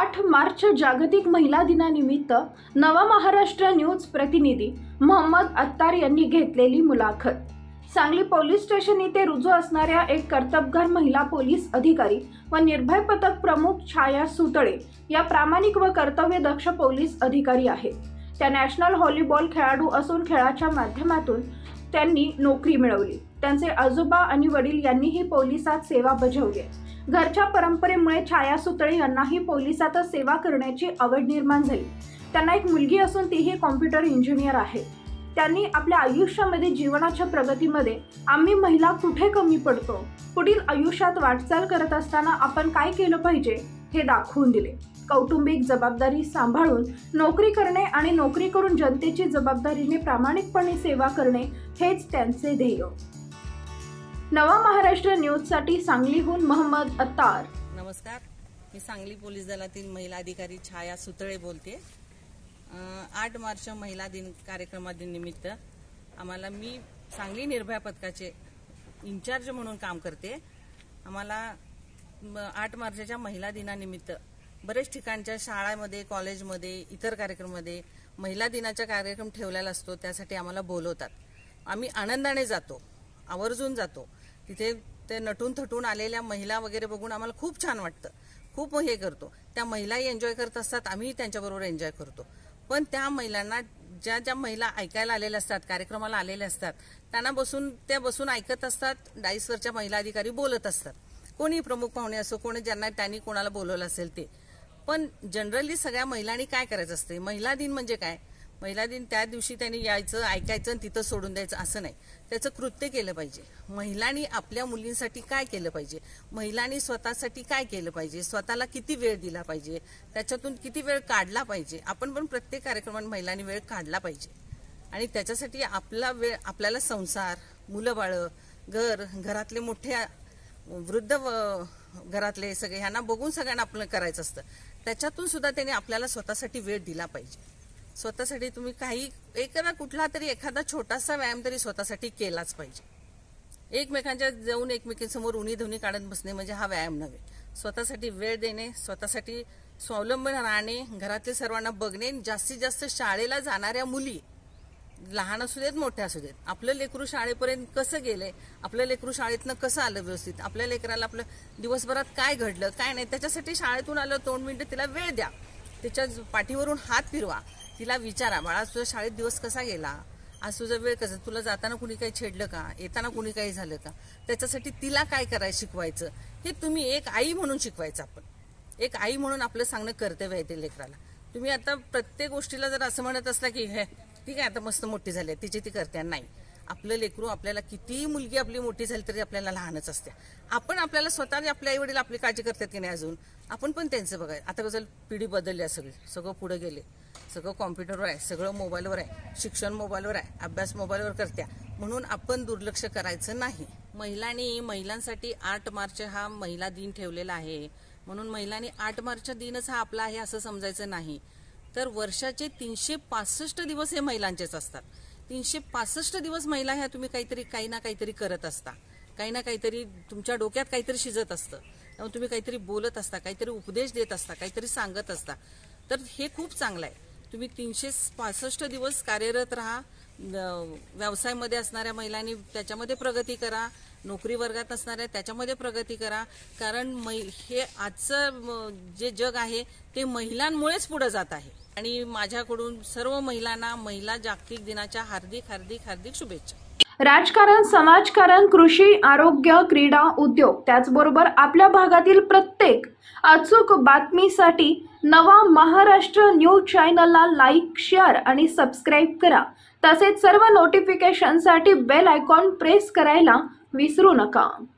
8 मार्च जागतिक महिला दिनानिमित्त नवा महाराष्ट्र न्यूज प्रतिनिधी मोहम्मद अत्तार यांनी घेतलेली मुलाखत। सांगली पोलीस स्टेशन येथे रुजू असणाऱ्या एक कर्तबगार महिला पोलीस अधिकारी व निर्भय पथक प्रमुख छाया सुतळे या प्रामाणिक व कर्तव्यदक्ष पोलीस अधिकारी आहेत। त्या नॅशनल व्हॉलीबॉल खेळाडू असून खेळाच्या माध्यमातून त्यांनी नोकरी मिळवली। त्यांचे आजोबा आणि वडील यांनीही पोलिसात सेवा बजावली। घरच्या परंपरेमुळे छाया सुतळे यांनाही पोलिसातच सेवा करण्याची आवड निर्माण झाली। त्यांना एक मुलगी असून तीही कॉम्प्युटर इंजिनियर आहे। त्यांनी आपल्या आयुष्यामध्ये जीवनाच्या प्रगतीमध्ये आम्ही महिला कुठे कमी पडतो, पुढील आयुष्यात वाटचाल करत असताना आपण काय केलं पाहिजे हे दाखवून दिले। कौटुंबिक जबाबदारी सांभाळून नोकरी करणे आणि नोकरी करून जनतेची जबाबदारीने प्रामाणिकपणे सेवा करणे हेच त्यांचे ध्येय। नवा महाराष्ट्र न्यूज साठी सांगलीहून मोहम्मद अत्तार। नमस्कार, मी सांगली पोलीस दलातील महिला अधिकारी छाया सुतळे बोलते। 8 मार्च महिला दिन कार्यक्रमानिमित्त मी सांगली निर्भया पथकाचे इंचार्ज म्हणून काम करते। आम्हाला 8 मार्चच्या महिला दिनानिमित्त बरेच ठिकाणच्या शाळांमध्ये, कॉलेजमध्ये, इतर कार्यक्रमामध्ये महिला दिनाचा कार्यक्रम ठेवलेला असतो। त्यासाठी आम्हाला बोलवतात। आम्ही आनंदाने जातो, आवर्जून जातो। तिथे ते नटून थटून आलेल्या महिला वगैरे बघून आम्हाला खूप छान वाटतं, खूप हे करतो। त्या महिलाही एन्जॉय करत असतात, आम्ही त्यांच्याबरोबर एन्जॉय करतो। पण त्या महिलांना ज्या महिला ऐकायला आलेल्या असतात, कार्यक्रमाला आलेल्या असतात, त्यांना बसून ऐकत असतात। डाईसवरच्या महिला अधिकारी बोलत असतात, कोणी प्रमुख पाहुणे असो, कोणी त्यांनी कोणाला बोलवलं असेल ते। पण जनरली सगळ्या महिलांनी काय करायचं असते, महिला दिन म्हणजे काय, महिला दिन त्या दिवशी त्यांनी यायचं, ऐकायचं आणि तिथं सोडून द्यायचं असं नाही। त्याचं कृत्य केलं पाहिजे। महिलांनी आपल्या मुलींसाठी काय केलं पाहिजे, महिलांनी स्वतःसाठी काय केलं पाहिजे, स्वतःला किती वेळ दिला पाहिजे, त्याच्यातून किती वेळ काढला पाहिजे। आपण पण प्रत्येक कार्यक्रमात महिलांनी वेळ काढला पाहिजे आणि त्याच्यासाठी आपल्याला संसार, मुलं बाळ, घरातले मोठे वृद्ध घरातले सगळे ह्यांना बघून सगळ्यांना आपलं करायचं असतं। त्याच्यातून सुद्धा त्यांनी आपल्याला स्वतःसाठी वेळ दिला पाहिजे। स्वतःसाठी तुम्ही कुठला तरी एखादा छोटासा व्यायाम तरी स्वतःसाठी केलाच पाहिजे। एकमेकांच्या जाऊन एकमेकांसमोर उणी धुनी काढत बसणे म्हणजे हा व्यायाम नव्हे। स्वतःसाठी वेळ देणे, स्वतःसाठी स्वावलंबन राहणे, घरातल्या सर्वांना बघणे। जास्तीत जास्त शाळेला जाणाऱ्या मुली, लहान असू देत मोठ्या असू देत, आपलं लेकरू शाळेपर्यंत कसं गेलंय, आपलं लेकरू शाळेतनं कसं आलं व्यवस्थित, आपल्या लेकराला आपलं दिवसभरात काय घडलं काय नाही, त्याच्यासाठी शाळेतून आलं 2 मिनिटं तिला वेळ द्या, तिच्या पाठीवरून हात फिरवा, तिला विचारा, बाळा तुझ्या शाळेत दिवस कसा गेला, आज तुझा वेळ कसा, तुला जाताना कुणी काही छेडलं का, येताना कुणी काही झालं का, त्याच्यासाठी तिला काय करायचं शिकवायचं, हे तुम्ही एक आई म्हणून शिकवायचं। आपण एक आई म्हणून आपलं सांगणं कर्तव्य आहे ते लेकराला। तुम्ही आता प्रत्येक गोष्टीला जर असं म्हणत असला की हे ठीक आहे आता मस्त मोठी झाली तिची ती करते, नाही। आपलं लेकरू आपल्याला कितीही मुलगी आपली मोठी झाली तरी आपल्याला लहानच असते। आपण आपल्याला स्वतः आपल्या आई वडील आपली काळजी करतात की नाही अजून, आपण पण त्यांचं बघायचं। आता कसं पिढी बदलली आहे, सगळं पुढे गेले, सगळं कॉम्प्युटरवर आहे, सगळं मोबाईलवर आहे, शिक्षण मोबाईलवर आहे, अभ्यास मोबाईलवर करत्या, म्हणून आपण दुर्लक्ष करायचं नाही। महिलांसाठी 8 मार्च हा महिला दिन ठेवलेला आहे, म्हणून महिलांनी 8 मार्च दिनच हा आपला आहे असं समजायचं नाही। तर वर्षाचे 365 दिवस हे महिलांचेच असतात। 365 दिवस महिला ह्या तुम्ही काही ना काहीतरी करत असता, काही ना काहीतरी तुमच्या डोक्यात काहीतरी शिजत असतं, त्यामुळे तुम्ही काहीतरी बोलत असता, काहीतरी उपदेश देत असता, काहीतरी सांगत असता। तर हे खूप चांगलं आहे। तुम्ही 365 दिवस कार्यरत राहा। व्यवसायामध्ये असणाऱ्या महिलांनी त्याच्यामध्ये प्रगती करा, नोकरी वर्गात असणाऱ्या त्याच्यामध्ये प्रगती करा, कारण हे आजचं जे जग आहे ते महिलांमुळेच पुढे जात आहे। आणि माझ्याकडून सर्व महिलांना महिला जागतिक दिनाच्या हार्दिक हार्दिक हार्दिक शुभेच्छा। राजकारण, समाजकारण, कृषी, आरोग्य, क्रीडा, उद्योग त्याचबरोबर आपल्या भागातील प्रत्येक अचूक बातमीसाठी नवा महाराष्ट्र न्यूज चॅनलला लाईक, शेअर आणि सबस्क्राईब करा। तसेच सर्व नोटिफिकेशनसाठी बेल आयकॉन प्रेस करायला विसरू नका।